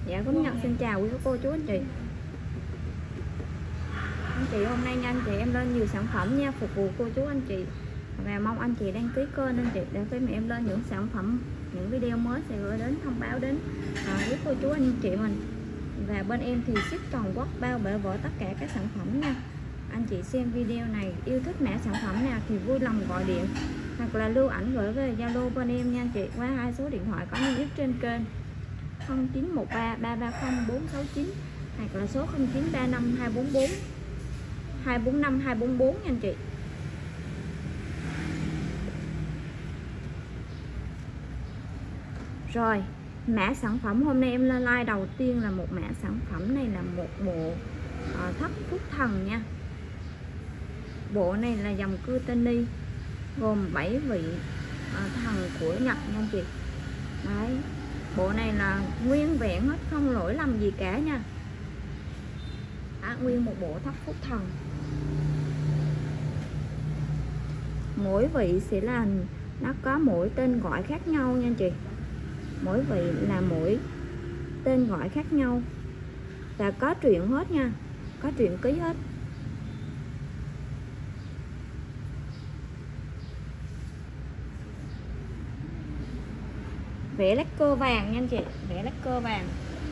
Dạ Cẩm Nhật xin chào quý cô chú anh chị. Anh chị hôm nay nha anh chị em lên nhiều sản phẩm nha, phục vụ cô chú anh chị. Và mong anh chị đăng ký kênh anh chị để khi mà em lên những sản phẩm, những video mới sẽ gửi đến thông báo đến quý cô chú anh chị mình. Và bên em thì ship toàn quốc, bao bể vỡ tất cả các sản phẩm nha. Anh chị xem video này yêu thích mã sản phẩm nào thì vui lòng gọi điện hoặc là lưu ảnh gửi về Zalo bên em nha anh chị, qua 2 số điện thoại có niêm yết trên kênh 0913 330 469 hoặc là số 0935 244 245 244 nha anh chị. Rồi, mã sản phẩm hôm nay em lên like đầu tiên là một mã sản phẩm này là một bộ thất phúc thần nha. Bộ này là dòng Kutani gồm 7 vị thần của Nhật nha anh chị. Đấy, bộ này là nguyên vẹn hết, không lỗi lầm gì cả nha. Nguyên một bộ thất phúc thần. Mỗi vị sẽ là nó có mỗi tên gọi khác nhau nha anh chị. Mỗi vị là mỗi tên gọi khác nhau. Và có truyện hết nha, có truyện ký hết. Vẽ lát cơ vàng nha anh chị, vẽ lát cơ vàng.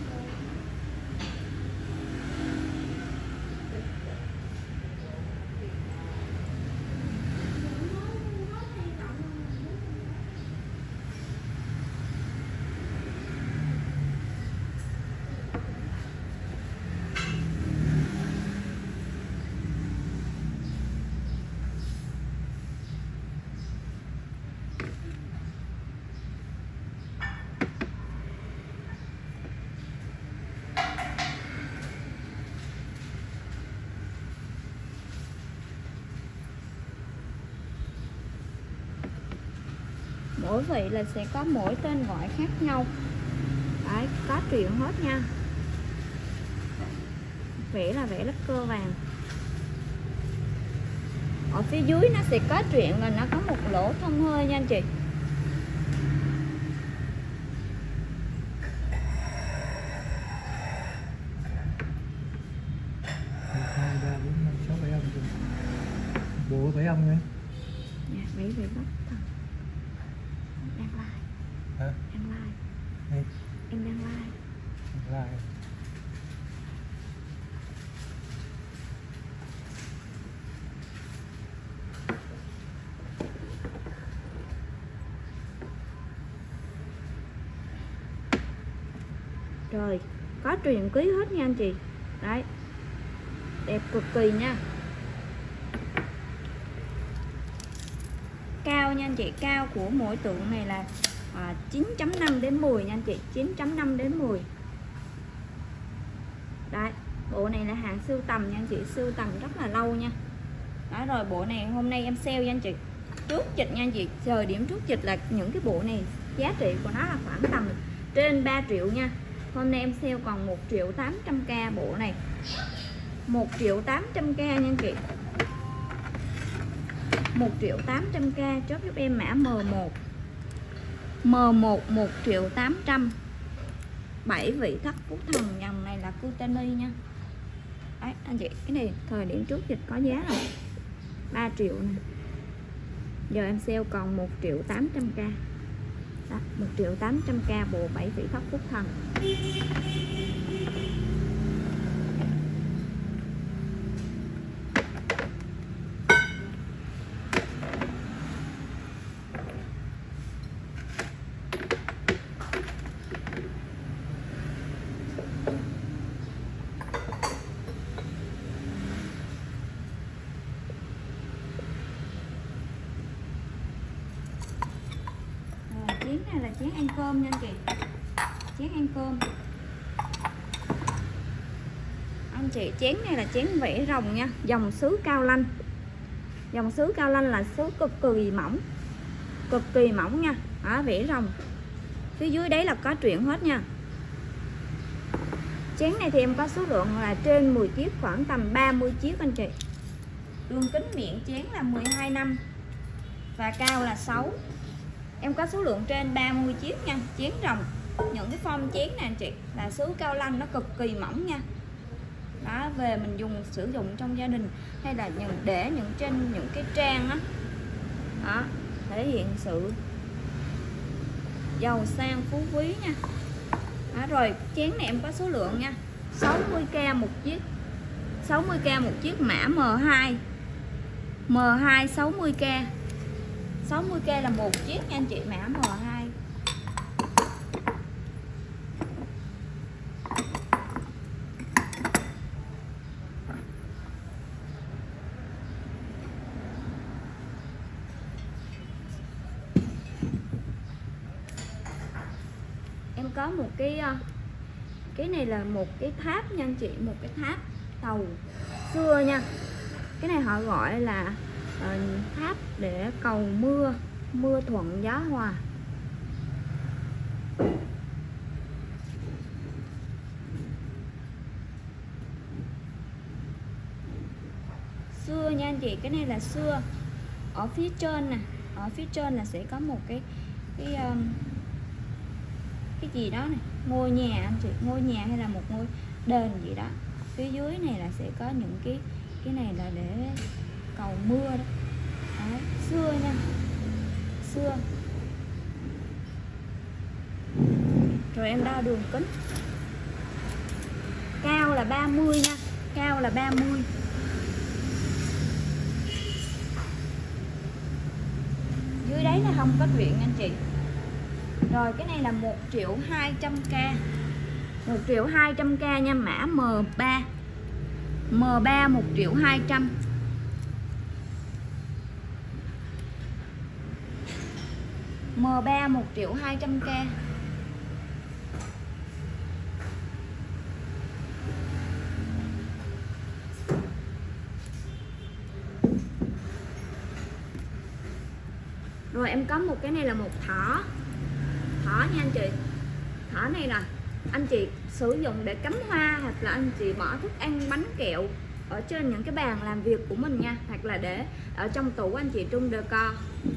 Mỗi vị là sẽ có mỗi tên gọi khác nhau. Đấy, có truyện hết nha. Vẽ là vẽ lát cơ vàng. Ở phía dưới nó sẽ có truyện là nó có một lỗ thông hơi nha anh chị. Bộ 7 âm nha. Dạ, 7 vị bất thần. Đang like. Hả? Đang like. Hey. Em đang like. Like. Rồi, có truyện ký hết nha anh chị. Đấy, đẹp cực kỳ nha. Cao nha anh chị, cao của mỗi tượng này là 9.5 đến 10 nha anh chị, 9.5 đến 10. Đấy, bộ này là hàng sưu tầm nha anh chị, sưu tầm rất là lâu nha. Đó, rồi bộ này hôm nay em sale nha anh chị, trước dịch nha anh chị, thời điểm trước dịch là những cái bộ này giá trị của nó là khoảng tầm trên 3 triệu nha. Hôm nay em sale còn 1.800.000 bộ này, 1.800.000 nha anh chị, 1.800.000. chốt giúp em mã M1 1.800.000. 7 vị thất phúc thần, dòng này là Kutani nha. Đấy anh chị, cái này thời điểm trước dịch có giá rồi 3 triệu nè, giờ em sale còn 1.800.000. Đó, 1.800.000 bộ 7 vị thất phúc thần. Chén này là chén ăn cơm nha anh chị, chén ăn cơm. Anh chị, chén này là chén vẽ rồng nha, dòng sứ Cao Lanh. Dòng sứ Cao Lanh là sứ cực kỳ mỏng nha. Đó, vẽ rồng. Phía dưới đấy là có truyện hết nha. Chén này thì em có số lượng là trên 10 chiếc, khoảng tầm 30 chiếc anh chị. Đường kính miệng chén là 12 năm và cao là 6. Em có số lượng trên 30 chiếc nha, chén rồng. những cái form chén nè anh chị, là sứ cao lanh nó cực kỳ mỏng nha. Đó, về mình dùng sử dụng trong gia đình hay là để trên những cái trang đó, đó thể hiện sự giàu sang phú quý nha. Đó, rồi chén này em có số lượng nha, 60k một chiếc, 60k một chiếc, mã M2 60k, 60k là một chiếc nha anh chị, mã M2. Em có một cái này là một cái tháp nha anh chị, một cái tháp tàu xưa nha. Cái này họ gọi là tháp để cầu mưa thuận gió hòa. Xưa nha anh chị, cái này là xưa. Ở phía trên nè, ở phía trên là sẽ có một cái gì đó này, ngôi nhà anh chị, ngôi nhà hay là một ngôi đền gì đó. Phía dưới này là sẽ có những cái này là để cầu mưa đó. Đấy, xưa nha, xưa. Rồi em đo đường kính, cao là 30 nha, cao là 30. Dưới đấy là không có chuyện anh chị. Rồi cái này là 1.200k, 1.200k nha, mã M3 1.200.000, M3 1.200k. Rồi em có một cái này là một thỏ nha anh chị. Thỏ này là anh chị sử dụng để cắm hoa, hoặc là anh chị bỏ thức ăn bánh kẹo ở trên những cái bàn làm việc của mình nha, hoặc là để ở trong tủ anh chị trung decor.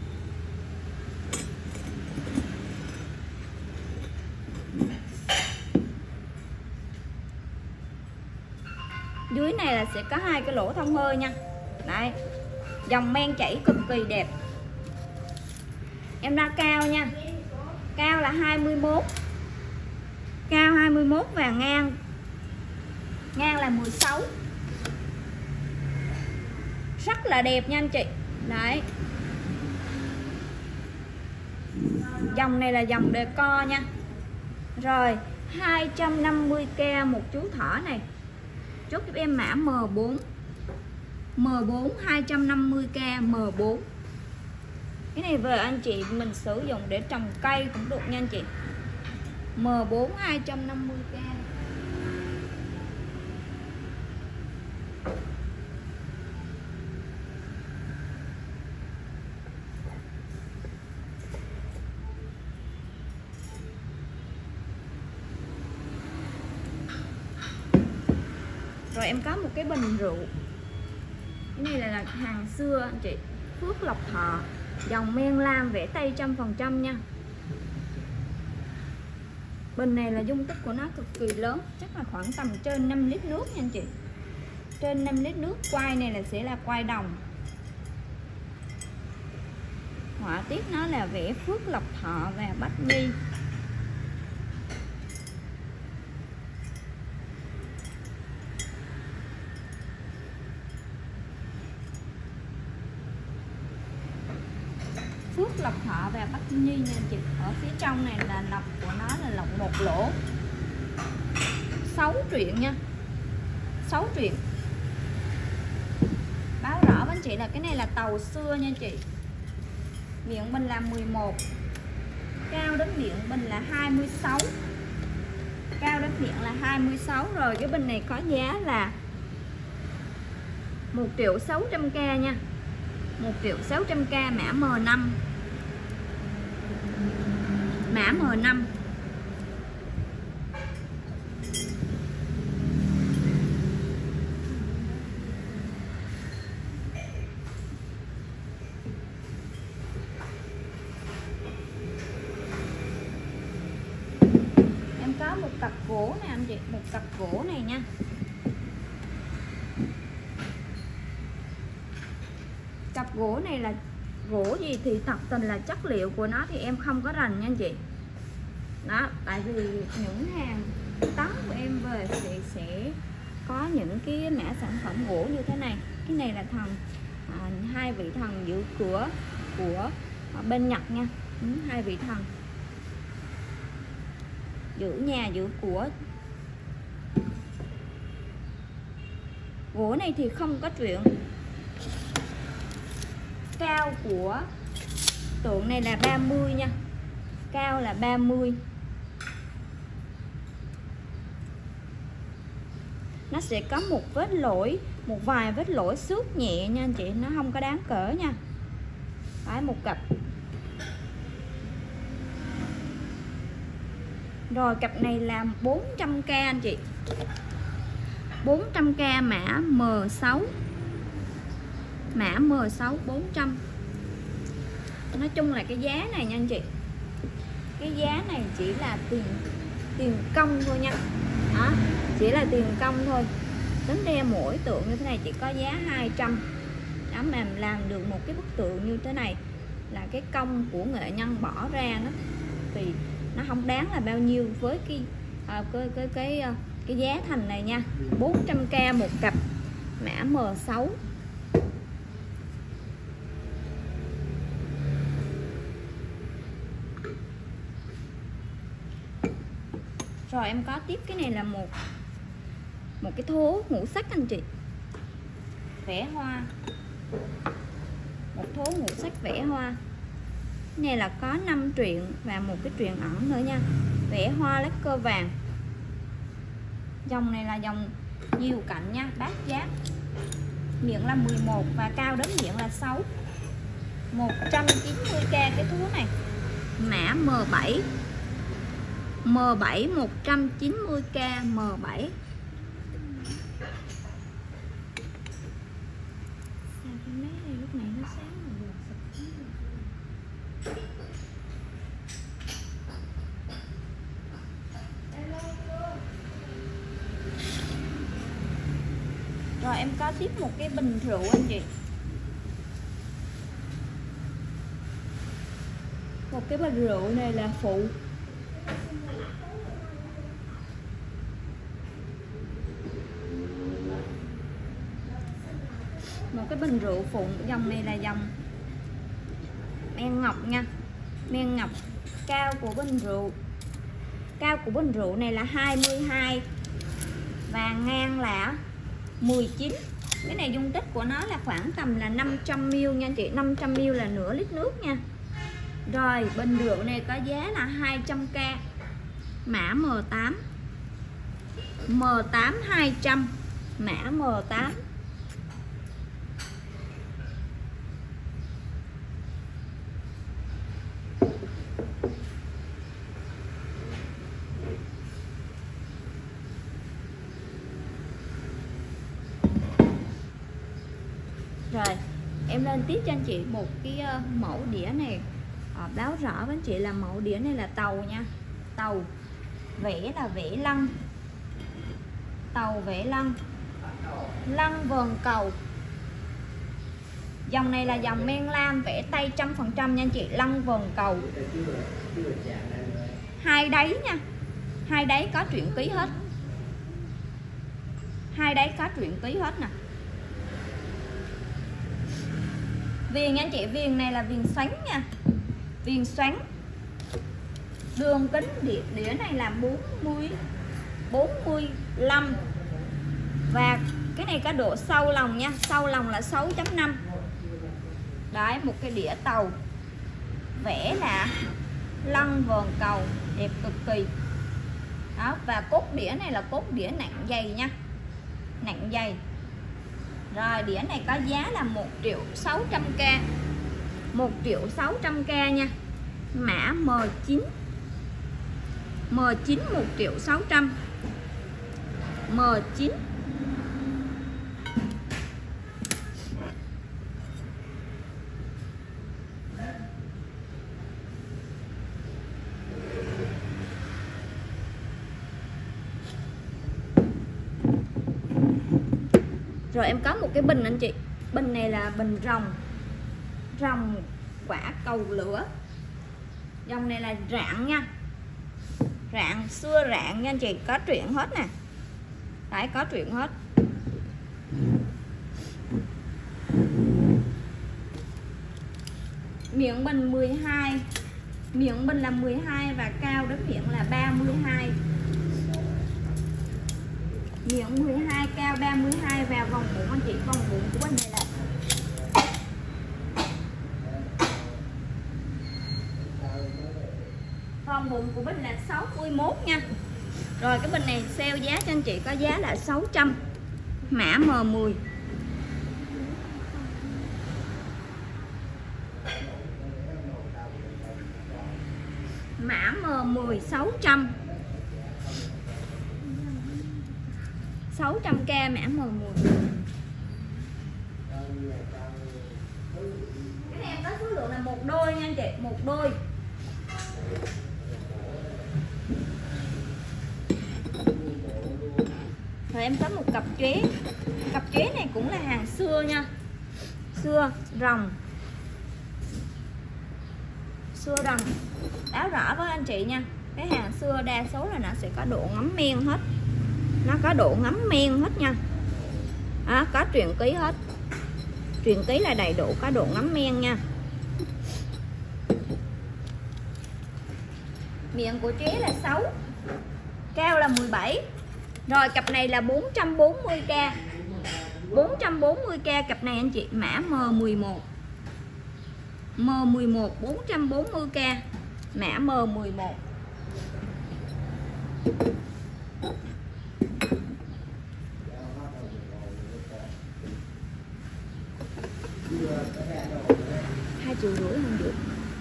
Dưới này là sẽ có hai cái lỗ thông hơi nha. Đấy, dòng men chảy cực kỳ đẹp. Em đo cao nha, cao là 21, cao 21 và ngang là 16. Rất là đẹp nha anh chị. Đấy, dòng này là dòng decor nha. Rồi 250k một chú thỏ này, chốt giúp em mã M4 250k M4. Cái này về anh chị mình sử dụng để trồng cây cũng được nha anh chị. M4 250k. Rồi em có một cái bình rượu. Cái này là hàng xưa anh chị, Phước Lộc Thọ, dòng men lam vẽ tay 100% nha. Bình này là dung tích của nó cực kỳ lớn, chắc là khoảng tầm trên 5 lít nước nha anh chị. Trên 5 lít nước. Quai này là sẽ là quai đồng. Họa tiết nó là vẽ Phước Lộc Thọ và Bách Nhi. Phước Lộc Thọ và Bách Nhi nha anh chị. Ở phía trong này là lọc của nó là lọc một lỗ. 6 truyện nha, 6 truyện. Báo rõ với anh chị là cái này là tàu xưa nha anh chị. Miệng bình là 11, cao đến miệng bình là 26, cao đến miệng là 26. Rồi cái bình này có giá là 1.600k nha, 1.600k, mã M5, mã M5. có một cặp gỗ nè anh chị, một cặp gỗ này nha. Cặp gỗ này là gỗ gì thì thật tình là chất liệu của nó thì em không có rành nha anh chị. Đó, tại vì những hàng tấm của em về thì sẽ có những cái mã sản phẩm gỗ như thế này. Cái này là thần hai vị thần giữ cửa của bên Nhật nha. Hai vị thần giữ nhà giữ của. Gỗ này thì không có chuyện. Cao của tượng này là 30 nha. Cao là 30. Nó sẽ có một vết lỗi, một vài vết lỗi xước nhẹ nha anh chị, nó không có đáng kể nha. Đấy, một cặp. Rồi cặp này là 400k anh chị. 400k mã M6. Mã M6 400. Nói chung là cái giá này nha anh chị, cái giá này chỉ là tiền công thôi nha. Đó, chỉ là tiền công thôi. Tính ra mỗi tượng như thế này chỉ có giá 200. Đó, mà làm được một cái bức tượng như thế này là cái công của nghệ nhân bỏ ra nó thì nó không đáng là bao nhiêu với cái giá thành này nha. 400k một cặp mã M6. Rồi em có tiếp cái này là một cái thố ngũ sắc anh chị, vẽ hoa. Một thố ngũ sắc vẽ hoa. Cái này là có 5 truyện và một cái truyện ẩn nữa nha. Vẽ hoa lát cơ vàng. Dòng này là dòng nhiều cạnh nha, bát giác. Miệng là 11 và cao đến miệng là 6. 190k cái thố này. Mã M7. M7 190k M7. Sao cái máy này lúc này nó sáng mà buồn sụp. Rồi em có tiếp một cái bình rượu anh chị. Một cái bình rượu này là phụ. Một cái bình rượu phụ. Dòng này là dòng men ngọc nha. Men ngọc. Cao của bình rượu, cao của bình rượu này là 22 và ngang là 19. Cái này dung tích của nó là khoảng tầm là 500ml nha chị. 500ml là nửa lít nước nha. Rồi bình rượu này có giá là 200k. Mã M8. M8 200. Mã M8. Rồi em lên tiếp cho anh chị một cái mẫu đĩa này, báo rõ với anh chị là mẫu đĩa này là tàu nha. Tàu vẽ là vẽ lăng. Tàu vẽ lăng. Lăng vờn cầu. Dòng này là dòng men lam vẽ tay 100% nha anh chị. Lăng vờn cầu. Hai đáy nha. Hai đáy có truyện ký hết. Hai đáy có truyện ký hết nè. Viền nha anh chị, viền này là viền xoắn nha. Viền xoắn. Đường kính đĩa này là 45. Và cái này có độ sâu lòng nha. Sâu lòng là 6.5. Đấy, một cái đĩa tàu. Vẽ là lăng vờn cầu, đẹp cực kỳ. Đó, và cốt đĩa này là cốt đĩa nặng dày nha. Nặng dày. Rồi đĩa này có giá là 1.600k. 1.600k nha. Mã M9. M9 1.600. M9. Rồi em có một cái bình anh chị. Bình này là bình rồng quả cầu lửa. Dòng này là rạng nha, rạng xưa rạng nha anh chị, có truyện hết nè. Đấy, có truyện hết. Miệng bình 12, miệng bình là 12 và cao đến miệng là 32. Miệng 12 cao 32 và vòng bụng anh chị, vòng bụng của bên này là vòng bụng của bình là 61 nha. Rồi cái bình này sale giá cho anh chị có giá là 600, mã M10. Mã M10 600. 600k mã M10. Cái này em có số lượng là một đôi nha anh chị, một đôi. Rồi em có một cặp chóe. Cặp chóe này cũng là hàng xưa nha. Xưa rồng. Xưa rồng. Báo rõ với anh chị nha. Cái hàng xưa đa số là nó sẽ có độ ngấm men hết. Nó có độ ngấm men hết nha. Đó, có truyền ký hết. Truyền ký là đầy đủ, có độ ngấm men nha. Miệng của chóe là 6, cao là 17. Rồi cặp này là 440k. 440k cặp này anh chị, mã M11. M11 440k, mã M11. Hai triệu rưỡi không được.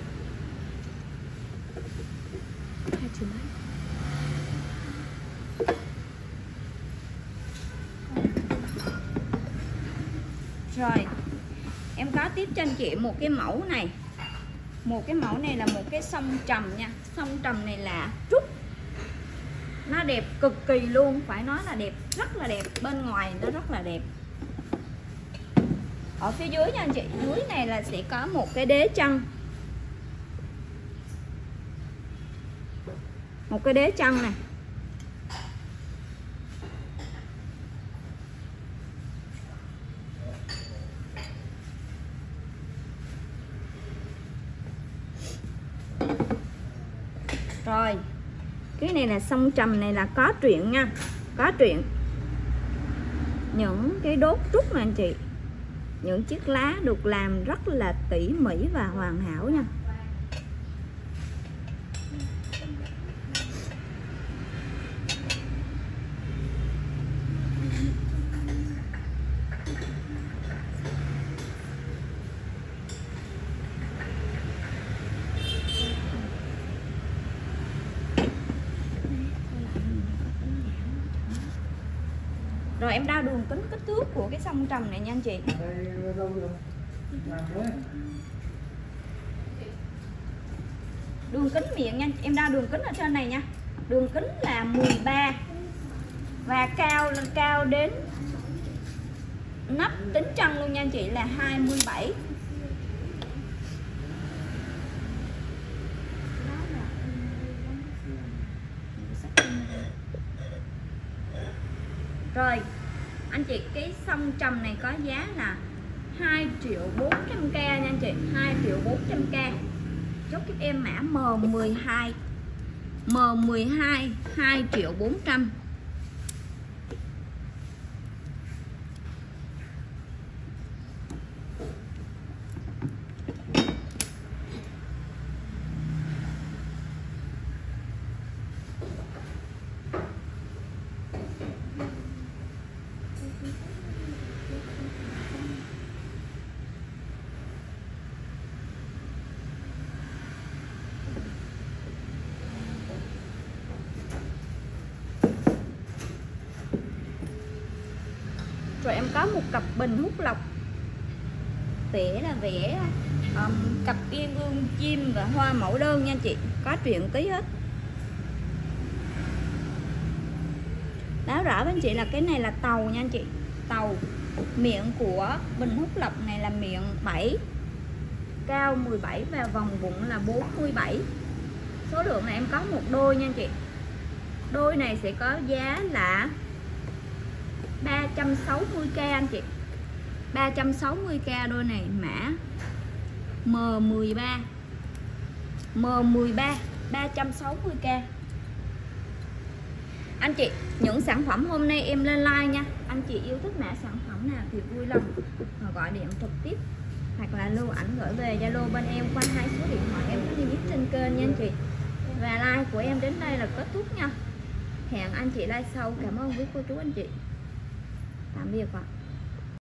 2 triệu mấy. Rồi em có tiếp cho anh chị một cái mẫu này. Một cái mẫu này là một cái song trầm nha. Song trầm này là trúc. Nó đẹp cực kỳ luôn, phải nói là đẹp, rất là đẹp. Bên ngoài nó rất là đẹp. Ở phía dưới nha anh chị, dưới này là sẽ có một cái đế chân. Một cái đế chân này. Rồi cái này là song trầm này là có truyện nha, có truyện. Những cái đốt trúc này anh chị, những chiếc lá được làm rất là tỉ mỉ và hoàn hảo nha. Rồi em đo đường kính kích thước của cái song trầm này nha anh chị. Đường kính miệng nha, em đo đường kính ở trên này nha. Đường kính là 13 và cao đến nắp tính chân luôn nha anh chị là 27. Rồi anh chị, cái song trầm này có giá là 2.400.000 nha anh chị, 2.400.000. Chốt giúp em mã M12. M12 2.400.000. Rồi em có một cặp bình hút lọc. Vẽ là vẽ cặp yên ương chim và hoa mẫu đơn nha anh chị, có truyện ký hết. Báo rõ với anh chị là cái này là tàu nha anh chị, tàu Miệng của bình hút lọc này là miệng 7, cao 17 và vòng bụng là 47. Số lượng này em có một đôi nha anh chị. Đôi này sẽ có giá là 360k anh chị. 360k đôi này, mã M13. M13 360k. Anh chị, những sản phẩm hôm nay em lên like nha. Anh chị yêu thích mã sản phẩm nào thì vui lòng gọi điện trực tiếp hoặc là lưu ảnh gửi về Zalo bên em qua 2 số điện thoại em có niêm yết trên kênh nha anh chị. Và like của em đến đây là kết thúc nha. Hẹn anh chị like sau. Cảm ơn quý cô chú anh chị. Tạm biệt ạ.